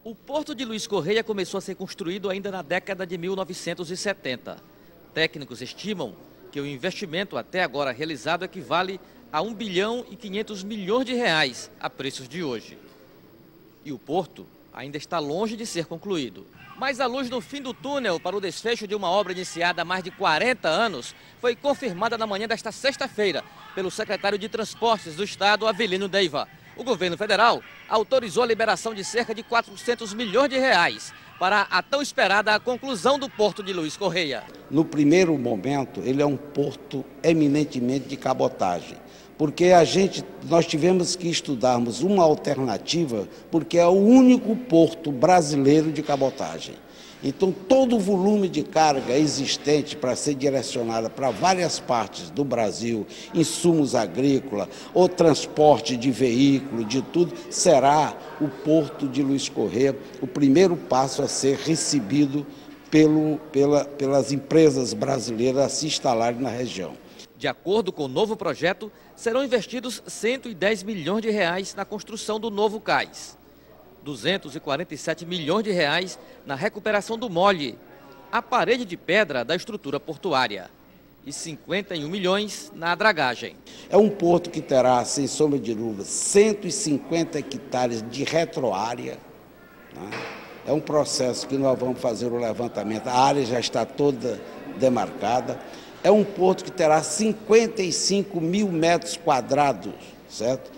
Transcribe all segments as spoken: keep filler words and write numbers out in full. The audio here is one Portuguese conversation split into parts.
O Porto de Luiz Correia começou a ser construído ainda na década de mil novecentos e setenta. Técnicos estimam que o investimento até agora realizado equivale a um bilhão e quinhentos milhões de reais a preços de hoje. E o porto ainda está longe de ser concluído. Mas a luz no fim do túnel para o desfecho de uma obra iniciada há mais de quarenta anos foi confirmada na manhã desta sexta-feira pelo secretário de Transportes do Estado, Avelino Neiva. O governo federal autorizou a liberação de cerca de quatrocentos milhões de reais para a tão esperada conclusão do Porto de Luiz Correia. No primeiro momento, ele é um porto eminentemente de cabotagem, porque a gente, nós tivemos que estudarmos uma alternativa, porque é o único porto brasileiro de cabotagem. Então, todo o volume de carga existente para ser direcionada para várias partes do Brasil, insumos agrícolas, ou transporte de veículo, de tudo, será o Porto de Luiz Correia o primeiro passo a ser recebido pelo, pela, pelas empresas brasileiras a se instalarem na região. De acordo com o novo projeto, serão investidos cento e dez milhões de reais na construção do novo cais. duzentos e quarenta e sete milhões de reais na recuperação do mole, a parede de pedra da estrutura portuária, e cinquenta e um milhões na dragagem. É um porto que terá, sem sombra de dúvida, cento e cinquenta hectares de retroárea, né? É um processo que nós vamos fazer o levantamento, a área já está toda demarcada. É um porto que terá cinquenta e cinco mil metros quadrados, certo?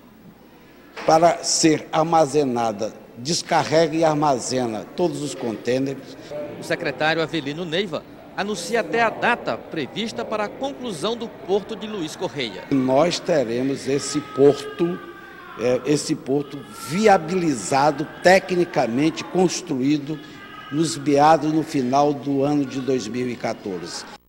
Para ser armazenada, descarrega e armazena todos os contêineres. O secretário Avelino Neiva anuncia até a data prevista para a conclusão do Porto de Luiz Correia. Nós teremos esse porto, é, esse porto viabilizado, tecnicamente construído, nos meados no final do ano de dois mil e quatorze.